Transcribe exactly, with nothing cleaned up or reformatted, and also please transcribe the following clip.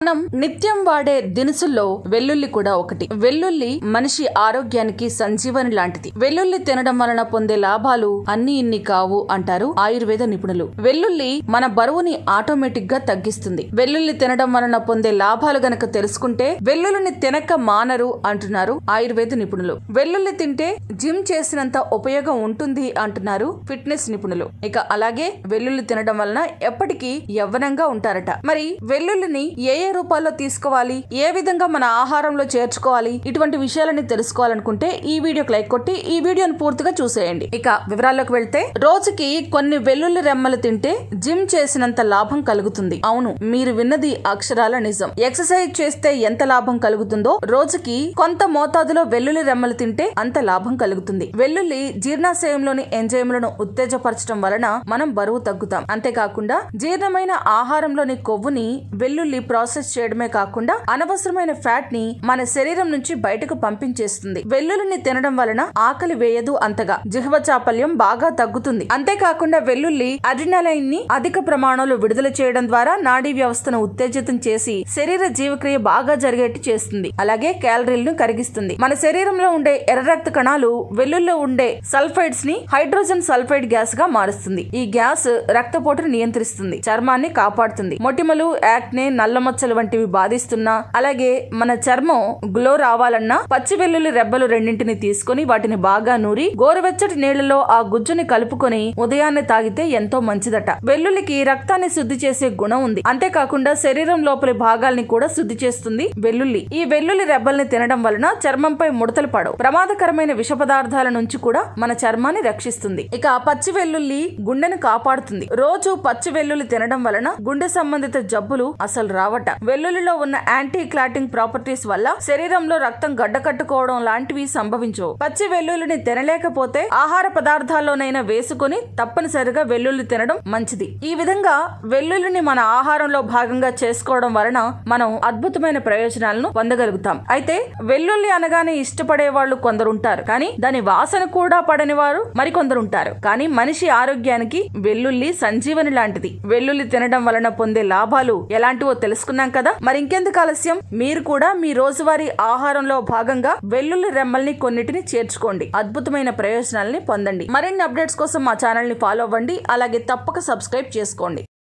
మనం నిత్యం వాడే దినుసుల్లో వెల్లుల్లి కూడా ఒకటి. వెల్లుల్లి మనిషి ఆరోగ్యానికి సంజీవని లాంటిది. వెల్లుల్లి తినడం వలన పొందే లాభాలు అన్ని ఇన్ని కావు అంటారు ఆయుర్వేద నిపుణులు. వెల్లుల్లి మన బరువుని ఆటోమేటిక్ గా తగ్గిస్తుంది. వెల్లుల్లి తినడం వలన పొందే లాభాలు గనక తెలుసుకుంటే వెల్లుల్లిని తినక మానరు అంటున్నారు ఆయుర్వేద నిపుణులు. వెల్లుల్లి తింటే జిమ్ చేసినంత ఉపయోగం ఉంటుంది అంటున్నారు ఫిట్నెస్ నిపుణులు. ఇక అలాగే వెల్లుల్లి తినడం వలన ఎప్పటికీ యవ్వనంగా ఉంటారట. మరి వెల్లుల్లిని ఏ ఏ రూపాల్లో తీసుకోవాలి, ఏ విధంగా మన ఆహారంలో చేర్చుకోవాలి, ఇటువంటి విషయాలని తెలుసుకోవాలనుకుంటే ఈ వీడియోకి లైక్ కొట్టి ఈ వీడియోని పూర్తిగా చూసేయండి. ఇక వివరాల్లోకి వెళ్తే, రోజుకి కొన్ని వెల్లుల్లి రెమ్మలు తింటే జిమ్ చేసినంత లాభం కలుగుతుంది. అవును, మీరు విన్నది అక్షరాల నిజం. ఎక్సర్సైజ్ చేస్తే ఎంత లాభం కలుగుతుందో రోజుకి కొంత మోతాదులో వెల్లుల్లి రెమ్మలు తింటే అంత లాభం కలుగుతుంది. వెల్లుల్లి జీర్ణాశయంలోని ఎంజైములను ఉత్తేజపరచడం వలన మనం బరువు తగ్గుతాం. అంతేకాకుండా జీర్ణమైన ఆహారంలోని కొవ్వుని వెల్లుల్లి ప్రాసెస్ చేయడమే కాకుండా అనవసరమైన ఫ్యాట్ ని మన శరీరం నుంచి బయటకు పంపించేస్తుంది. వెల్లుల్లిని తినడం వలన ఆకలి వేయదు అంతగా, జిహ్వ చాపల్యం బాగా తగ్గుతుంది. అంతేకాకుండా వెల్లుల్లి అడ్రినలైన్ ని అధిక ప్రమాణంలో విడుదల చేయడం ద్వారా నాడీ వ్యవస్థను ఉత్తేజితం చేసి శరీర జీవక్రియ బాగా జరిగేట్టు చేస్తుంది. అలాగే క్యాలరీలను కరిగిస్తుంది. మన శరీరంలో ఉండే ఎర్ర రక్త కణాలు వెల్లుల్లో ఉండే సల్ఫైడ్స్ ని హైడ్రోజన్ సల్ఫైడ్ గ్యాస్ గా మారుస్తుంది. ఈ గ్యాస్ రక్తపోటును నియంత్రిస్తుంది, చర్మాన్ని కాపాడుతుంది. మొటిమలు, యాక్నే, నల్లమచ్చలు వంటివి బాధిస్తున్నా, అలాగే మన చర్మం గ్లో రావాలన్నా పచ్చి వెల్లుల్లి రెబ్బలు రెండింటిని తీసుకుని వాటిని బాగా నూరి గోరువెచ్చటి నీళ్లలో ఆ గుజ్జుని కలుపుకొని ఉదయాన్నే తాగితే ఎంతో మంచిదట. వెల్లుల్లికి రక్తాన్ని శుద్ధి చేసే గుణం ఉంది. అంతేకాకుండా శరీరం లోపలి భాగాల్ని కూడా శుద్ధి చేస్తుంది వెల్లుల్లి. ఈ వెల్లుల్లి రెబ్బల్ని తినడం వలన చర్మంపై ముడతలు పడవు. ప్రమాదకరమైన విష పదార్థాల నుంచి కూడా మన చర్మాన్ని రక్షిస్తుంది. ఇక పచ్చి వెల్లుల్లి గుండెను కాపాడుతుంది. రోజు పచ్చి వెల్లుల్లి తినడం వలన గుండె సంబంధిత జబ్బులు అసలు రావట. వెల్లుల్లిలో ఉన్న యాంటీ క్లాటింగ్ ప్రాపర్టీస్ వల్ల శరీరంలో రక్తం గడ్డకట్టుకోవడం లాంటివి సంభవించవు. పచ్చి వెల్లుల్లిని తినలేకపోతే ఆహార పదార్థాల్లోనైనా వేసుకుని తప్పనిసరిగా వెల్లుల్లి తినడం మంచిది. ఈ విధంగా వెల్లుల్లిని మన ఆహారంలో భాగంగా చేసుకోవడం వలన మనం అద్భుతమైన ప్రయోజనాలను పొందగలుగుతాం. అయితే వెల్లుల్లి అనగానే ఇష్టపడే వాళ్ళు కొందరుంటారు, కానీ దాని వాసన కూడా పడని వారు మరికొందరుంటారు. కానీ మనిషి ఆరోగ్యానికి వెల్లుల్లి సంజీవని లాంటిది. వెల్లుల్లి తినడం వలన పొందే లాభాలు ఎలాంటివో తెలుసుకున్నాం కదా. మరి ఇంకెందుకు ఆలస్యం, మీరు కూడా మీ రోజువారీ ఆహారంలో భాగంగా వెల్లుల్లి రెమ్మల్ని కొన్నిటిని చేర్చుకోండి. అద్భుతమైన ప్రయోజనాలని పొందండి. మరిన్ని అప్డేట్స్ కోసం మా ఛానల్ ని ఫాలో అవ్వండి. అలాగే తప్పక సబ్స్క్రైబ్ చేసుకోండి.